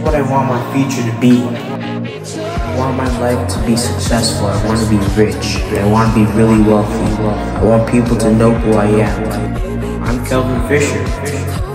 what I want my future to be. I want my life to be successful. I want to be rich. I want to be really wealthy. I want people to know who I am. I'm Kelvin Fisher.